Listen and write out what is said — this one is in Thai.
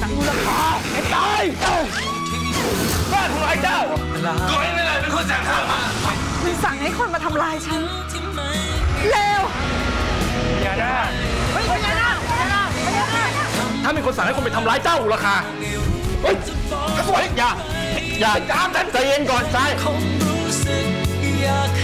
สั่งมูลค่าไอ้ตายบ้านของไอ้เจ้าตัวเองนั่นแหละเป็นคนสั่งข้ามาคุณสั่งให้คนมาทำลายฉันเลวอย่าได้เฮ้ยอย่าได้ถ้ามีคนสั่งให้คนไปทำร้ายเจ้าราคาเฮ้ยอย่าจามฉันใจเย็นก่อนใจ